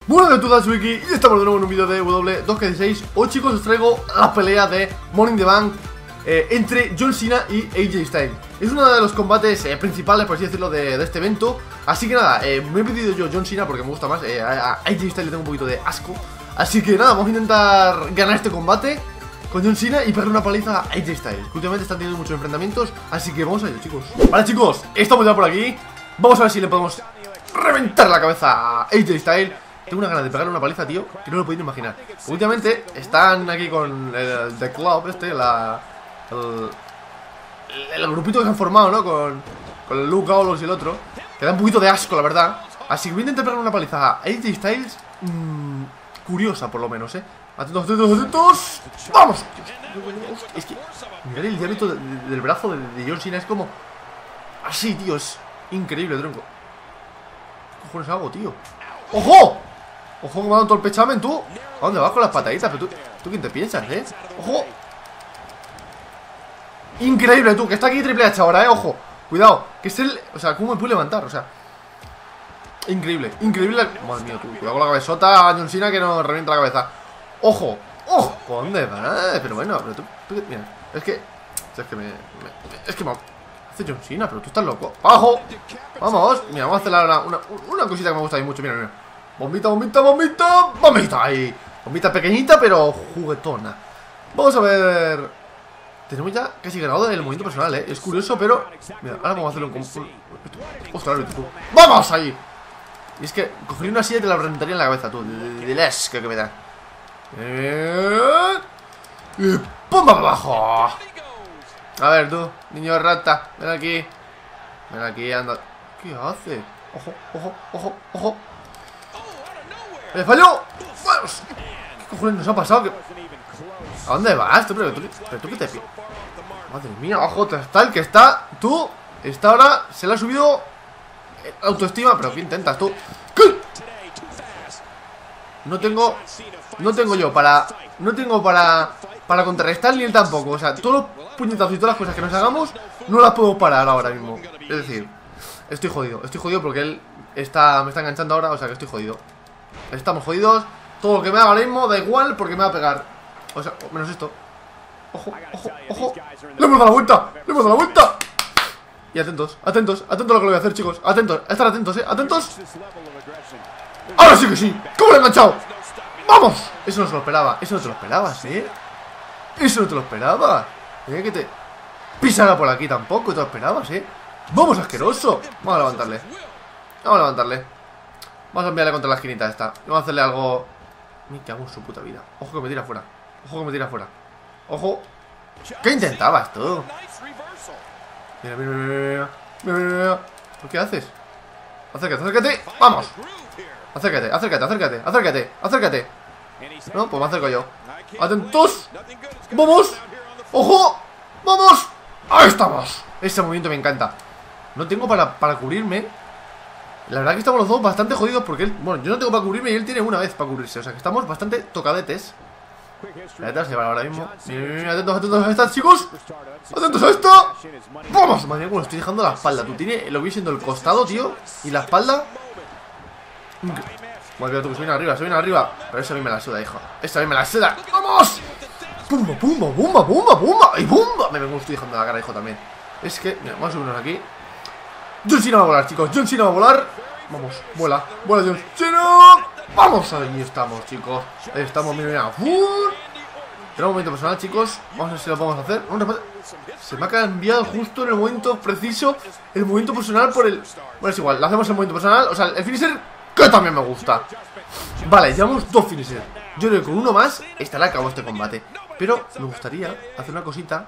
Buenas a todas, Wiki, y estamos de nuevo en un vídeo de W2K16. Hoy, chicos, os traigo la pelea de Money in the Bank entre John Cena y AJ Styles. Es uno de los combates principales, por así decirlo, de este evento. Así que nada, me he pedido yo John Cena porque me gusta más. A AJ Styles le tengo un poquito de asco. Así que nada, vamos a intentar ganar este combate con John Cena y pegarle una paliza a AJ Styles. Últimamente están teniendo muchos enfrentamientos, así que vamos a ello, chicos. Vale, chicos, estamos ya por aquí. Vamos a ver si le podemos reventar la cabeza a AJ Styles. Tengo una ganas de pegarle una paliza, tío, que no lo podéis imaginar. Últimamente están aquí con el The Club, el grupito que se han formado, ¿no? Con el Luke Gallows y el otro, que da un poquito de asco, la verdad. Así que voy a intentar pegarle una paliza a AJ Styles. Curiosa, por lo menos, Atentos, atentos, atentos. ¡Vamos! Es que mirad el diámetro del brazo de John Cena. Es como así, tío, es increíble, tronco. ¿Qué cojones hago, tío? ¡Ojo! Ojo, que me ha dado todo el pechamen, tú. ¿A dónde vas con las pataditas? Pero tú ¿quién te piensas, ¡Ojo! Increíble, tú, que está aquí Triple H ahora, Ojo, cuidado, que es el... O sea, ¿cómo me puede levantar? O sea, increíble, increíble. Madre mía, tú, cuidado con la cabezota a John Cena que nos revienta la cabeza. ¡Ojo! ¡Ojo! ¿Por dónde va? Pero bueno, pero tú mira, es que me hace John Cena, pero tú estás loco. ¡Abajo! Vamos, mira, vamos a hacer una cosita que me gusta a mí mucho. Mira, mira. Bombita, bombita, bombita. Bombita ahí. Bombita pequeñita, pero juguetona. Vamos a ver. Tenemos ya casi ganado el movimiento personal, Es curioso, pero mira, ahora vamos a hacerlo un... ¡Ostras! ¡Vamos ahí! Y es que cogería una silla y te la reventaría en la cabeza, tú. Del asco que me da. Y ¡pum! ¡Para abajo! A ver, tú, niño rata. Ven aquí. Ven aquí, anda. ¿Qué hace? Ojo, ojo, ojo, ojo. ¡Me falló! ¡Vamos! ¿Qué cojones nos ha pasado? ¿A dónde vas? ¿Pero tú qué te piensas? Madre mía, ojo, está el que está. Tú, esta ahora se le ha subido autoestima. ¿Pero qué intentas tú? ¿Qué? No tengo yo para... No tengo para contrarrestar ni él tampoco. O sea, todos los puñetazos y todas las cosas que nos hagamos no las puedo parar ahora mismo. Es decir, estoy jodido porque él me está enganchando ahora. O sea que estoy jodido. Estamos jodidos. Todo lo que me haga ahora mismo da igual porque me va a pegar. O sea, menos esto. Ojo, ojo, ojo. ¡Le hemos dado la vuelta! ¡Le hemos dado la vuelta! Y atentos, atentos, atentos a lo que voy a hacer, chicos. Atentos, estar atentos, atentos. ¡Ahora sí que sí! ¿Cómo lo he enganchado? ¡Vamos! Eso no se lo esperaba. Eso no te lo esperabas, Eso no te lo esperabas. Que te pisara por aquí tampoco. Te lo esperabas, ¡Vamos, asqueroso! Vamos a levantarle. Vamos a levantarle. Vamos a enviarle contra la esquinita esta. Vamos a hacerle algo... Me cago en su puta vida. Ojo que me tira fuera. Ojo que me tira fuera. Ojo. ¿Qué intentabas tú? Mira, mira, mira, mira, mira. ¿Qué haces? Acércate, acércate. ¡Vamos! Acércate, acércate, acércate, acércate, acércate. No, pues me acerco yo. ¡Atentos! ¡Vamos! ¡Ojo! ¡Vamos! ¡Ahí estamos! Ese movimiento me encanta. No tengo para cubrirme. La verdad que estamos los dos bastante jodidos porque él... Bueno, yo no tengo para cubrirme y él tiene una vez para cubrirse. O sea que estamos bastante tocadetes. Atentos, se va ahora mismo. Atentos, atentos a estas, chicos. Atentos a esto. ¡Vamos! Madre mía, como estoy dejando la espalda. Tú tienes, lo vi siendo el costado, tío. Y la espalda. Bueno, tú que se viene arriba, Pero esa a mí me la suda, hijo. Esa a mí me la suda. ¡Vamos! ¡Pumba, pumba, pumba, pumba, pumba! ¡Y pumba! Me estoy dejando la cara, hijo, también. Es que, mira, vamos a subirnos aquí. John Cena va a volar, chicos. John Cena va a volar. Vamos, vuela. Vuela John Cena. Vamos, ahí estamos, chicos. Ahí estamos, mira, mira. Tenemos un momento personal, chicos. Vamos a ver si lo podemos hacer. Se me ha cambiado justo en el momento preciso el momento personal por el... Bueno, es igual, le hacemos el momento personal. O sea, el finisher, que también me gusta. Vale, llevamos dos finishers. Yo creo que con uno más estará a cabo este combate. Pero me gustaría hacer una cosita,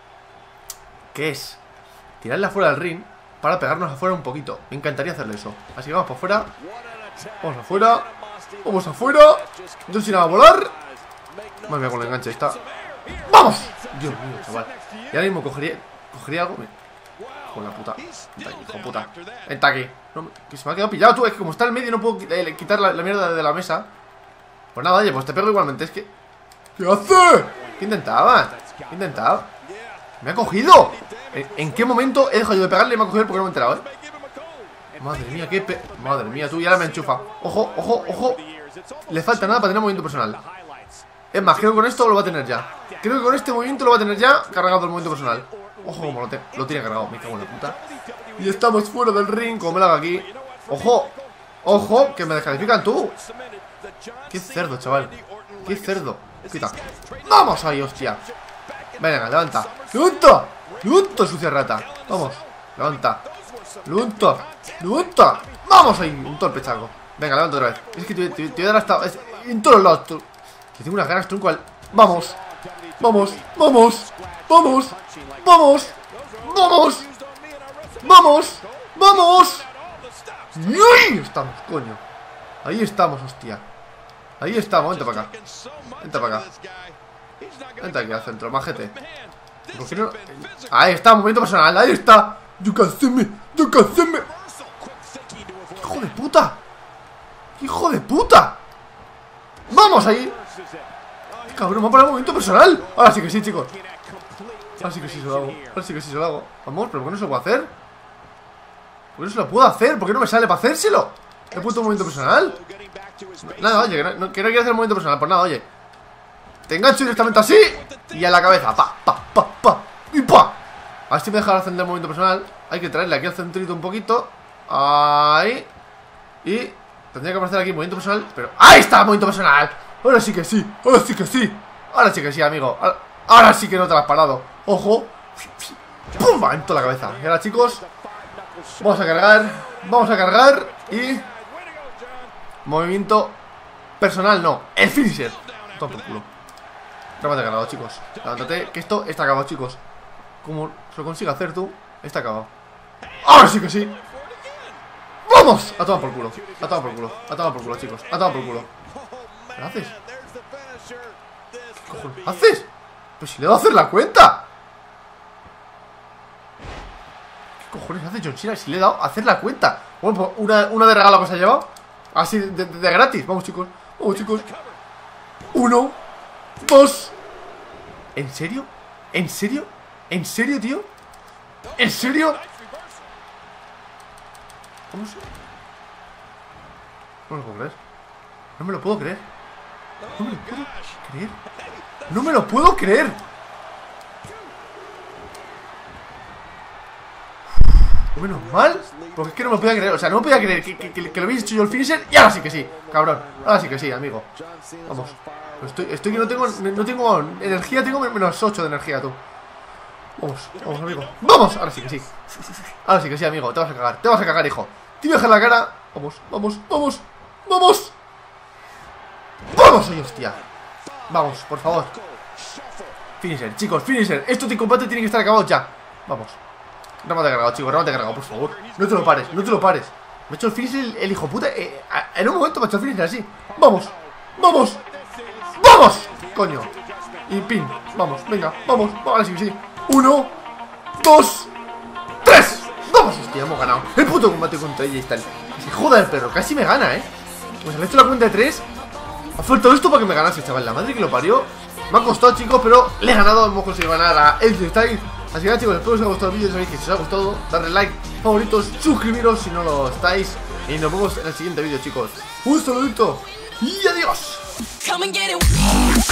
que es tirarla fuera del ring para pegarnos afuera un poquito. Me encantaría hacerle eso. Así que vamos para afuera. Vamos afuera. Vamos afuera. John Cena va a volar. Madre mía, con el enganche está. ¡Vamos! Dios mío, chaval. Y ahora mismo cogería algo. Con la puta. Hijo puta. Está aquí. No, que se me ha quedado pillado, tú. Es que como está en el medio no puedo quitar la mierda de la mesa. Pues nada, oye, pues te pego igualmente. Es que... ¿Qué hace? ¿Qué intentaba? ¿Qué intentaba? ¡Me ha cogido! ¿En qué momento he dejado yo de pegarle y me ha cogido porque no me he enterado, Madre mía, Madre mía, tú, ya me enchufa. Ojo, ojo, ojo. le falta nada para tener movimiento personal. Es más, creo que con esto lo va a tener ya. Creo que con este movimiento lo va a tener ya cargado el movimiento personal. Ojo, como lo tiene cargado, me cago en la puta. Y estamos fuera del ring, como me lo haga aquí. Ojo, ojo, que me descalifican tú. Qué cerdo, chaval. Qué cerdo. Quita. Vamos ahí, hostia. Venga, levanta. ¡Levanta! ¡Levanta, sucia rata! Vamos, levanta. ¡Levanta! ¡Levanta! ¡Vamos ahí! Un torpe chaco. Venga, levanta otra vez. Es que te voy a dar hasta... en todos los lados. Que tengo unas ganas, tronco al... ¡Vamos! ¡Vamos! ¡Vamos! ¡Vamos! ¡Vamos! ¡Vamos! ¡Vamos! ¡Vamos! ¡Y ahí estamos, coño! Ahí estamos, hostia. Ahí estamos, vente para acá. Vente para acá. Vente aquí al centro, majete. ¿Por qué no? Ahí está, movimiento personal, ahí está. You can see me, you can see me. ¡Hijo de puta! ¡Hijo de puta! ¡Vamos ahí! Cabrón, me ha parado el movimiento personal. Ahora sí que sí, chicos. Ahora sí que sí se lo hago. Ahora sí que sí se lo hago. Vamos, pero ¿por qué no se lo puedo hacer? ¿Por qué no se lo puedo hacer? ¿Por qué no me sale para hacérselo? He puesto un movimiento personal. Nada, oye, que no quiero hacer un movimiento personal. Por nada, oye. Te engancho directamente así. Y a la cabeza. Pa, pa, pa, pa. Y pa. A ver si me deja hacer el movimiento personal. Hay que traerle aquí al centrito un poquito. Ahí. Y tendría que aparecer aquí movimiento personal. Pero ¡ahí está el movimiento personal! Ahora sí que sí. Ahora sí que sí. Ahora sí que sí, amigo. Ahora sí que no te lo has parado. Ojo. ¡Pum! En toda la cabeza. Y ahora, chicos, vamos a cargar. Vamos a cargar. Y movimiento personal, no. El finisher. Todo por culo. Levántate cargado, chicos. Levántate, que esto está acabado, chicos. Como se lo consiga hacer tú, está acabado. Ahora sí que sí. ¡Vamos! A tomar por culo. A tomar por culo. A tomar por culo, chicos. A tomar por culo. ¿Qué haces? ¿Qué cojones haces? Pues si le he dado a hacer la cuenta. ¿Qué cojones hace John Cena? Si le he dado a hacer la cuenta. Bueno, pues una de regalo que se ha llevado. Así de gratis. Vamos, chicos. Vamos, chicos. 1, 2. ¿En serio? ¿En serio? ¿En serio, tío? ¿En serio? ¿Cómo se...? No me lo puedo creer. No me lo puedo creer. No me lo puedo creer. No me lo puedo creer. Menos mal. Porque es que no me lo podía creer. O sea, no me podía creer que lo hubiese hecho yo el finisher. Y ahora sí que sí, cabrón. Ahora sí que sí, amigo. Vamos. Estoy que no tengo energía. Tengo menos 8 de energía, tú. Vamos, vamos, amigo. ¡Vamos! Ahora sí que sí. Ahora sí que sí, amigo. Te vas a cagar. Te vas a cagar, hijo. Te voy a dejar la cara. Vamos, vamos, vamos. Vamos. Vamos, ay, hostia. Vamos, por favor. Finisher, chicos, finisher. Esto de combate tiene que estar acabado ya. Vamos. Remate cargado, chicos, remate cargado, por favor. No te lo pares, no te lo pares. Me ha hecho el finisher el hijo puta. En un momento me ha hecho el finisher así. Vamos, vamos. ¡Vamos! Coño. Y pin, vamos, venga, vamos. Ahora sí que sí. 1, 2, 3. Vamos, hostia, hemos ganado el puto combate contra ella y tal. Se joda el perro, casi me gana, Pues le he hecho la cuenta de 3. Ha faltado esto para que me ganase, chaval. La madre que lo parió. Me ha costado, chicos, pero le he ganado. Hemos conseguido ganar a AJ Styles. Así que nada, chicos, espero que os haya gustado el vídeo. Sabéis que si os ha gustado, darle like, favoritos, suscribiros si no lo estáis. Y nos vemos en el siguiente vídeo, chicos. Un saludito y adiós.